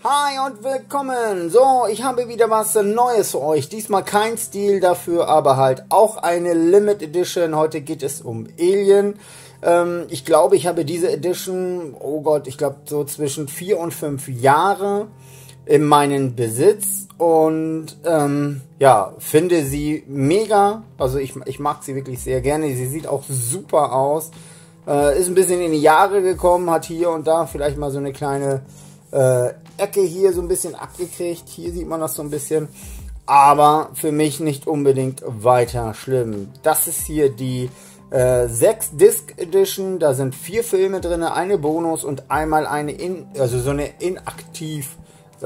Hi und willkommen! So, ich habe wieder was Neues für euch. Diesmal kein Stil dafür, aber halt auch eine Limit Edition. Heute geht es um Alien. Ich glaube, ich habe diese Edition, oh Gott, ich glaube so zwischen 4 und 5 Jahre in meinen Besitz. Und ja, finde sie mega. Also ich mag sie wirklich sehr gerne. Sie sieht auch super aus. Ist ein bisschen in die Jahre gekommen, hat hier und da vielleicht mal so eine kleine Ecke hier so ein bisschen abgekriegt. Hier sieht man das so ein bisschen. Aber für mich nicht unbedingt weiter schlimm. Das ist hier die 6-Disc Edition. Da sind 4 Filme drin, eine Bonus und einmal eine so eine inaktiv,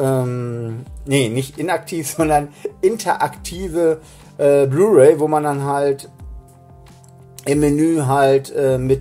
nee, nicht inaktiv, sondern interaktive Blu-ray, wo man dann halt im Menü halt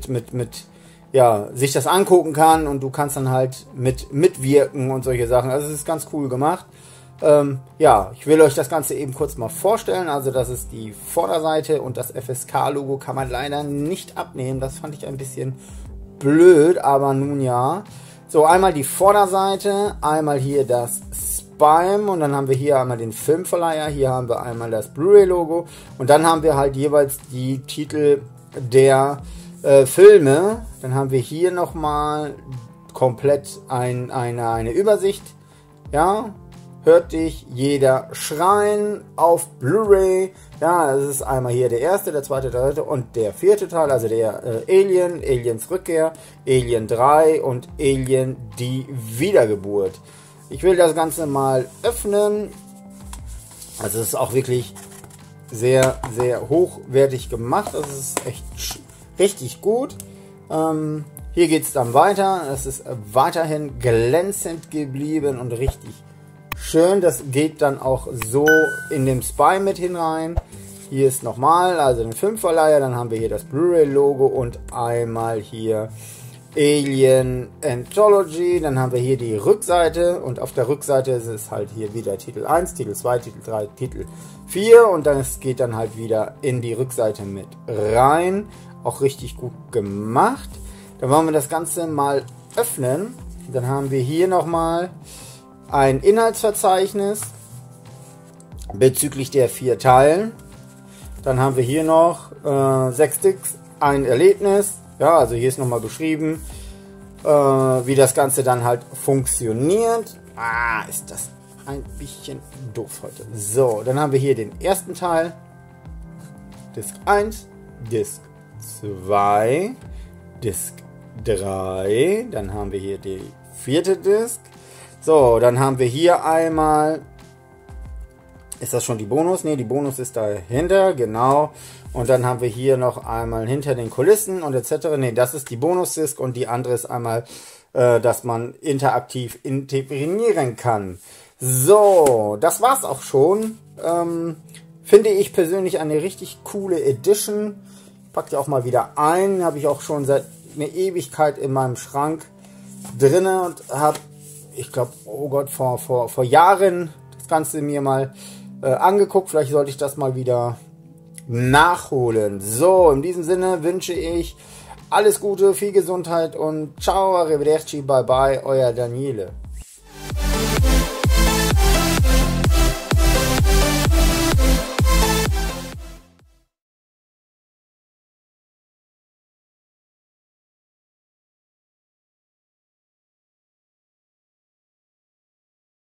ja, sich das angucken kann und du kannst dann halt mitwirken und solche Sachen. Also es ist ganz cool gemacht. Ja, ich will euch das Ganze eben kurz mal vorstellen. Also das ist die Vorderseite und das FSK-Logo kann man leider nicht abnehmen. Das fand ich ein bisschen blöd, aber nun ja. So, einmal die Vorderseite, einmal hier das Spime und dann haben wir hier einmal den Filmverleiher. Hier haben wir einmal das Blu-ray-Logo und dann haben wir halt jeweils die Titel der Filme. Dann haben wir hier nochmal komplett eine Übersicht. Ja, hört dich jeder schreien auf Blu-ray. Ja, das ist einmal hier der erste, der zweite, der dritte und der vierte Teil, also der Aliens Rückkehr, Alien 3 und Alien die Wiedergeburt. Ich will das Ganze mal öffnen. Also es ist auch wirklich sehr, sehr hochwertig gemacht. Das ist echt richtig gut. Hier geht es dann weiter. Es ist weiterhin glänzend geblieben und richtig schön. Das geht dann auch so in dem Spy mit hinein. Hier ist nochmal, also den Filmverleiher. Dann haben wir hier das Blu-ray-Logo und einmal hier Alien Anthology. Dann haben wir hier die Rückseite und auf der Rückseite ist es halt hier wieder Titel 1, Titel 2, Titel 3, Titel 4 und dann geht dann halt wieder in die Rückseite mit rein. Auch richtig gut gemacht. Dann wollen wir das Ganze mal öffnen. Dann haben wir hier nochmal ein Inhaltsverzeichnis bezüglich der 4 Teilen. Dann haben wir hier noch 6 Sticks, ein Erlebnis. Ja, also hier ist nochmal beschrieben, wie das Ganze dann halt funktioniert. Ist das ein bisschen doof heute. So, dann haben wir hier den ersten Teil. Disc 1, Disc 2, Disc 3, dann haben wir hier die 4. Disc. So, dann haben wir hier einmal, ist das schon die Bonus? Ne, die Bonus ist dahinter, genau. Und dann haben wir hier noch einmal hinter den Kulissen und etc. Ne, das ist die Bonus-Disc und die andere ist einmal, dass man interaktiv integrieren kann. So, das war's auch schon. Finde ich persönlich eine richtig coole Edition. Packt ihr auch mal wieder ein. Habe ich auch schon seit einer Ewigkeit in meinem Schrank drinne und habe, ich glaube, oh Gott, vor Jahren das Ganze mir mal angeguckt. Vielleicht sollte ich das mal wieder nachholen. So, in diesem Sinne wünsche ich alles Gute, viel Gesundheit und ciao, arrivederci, bye bye, euer Daniele.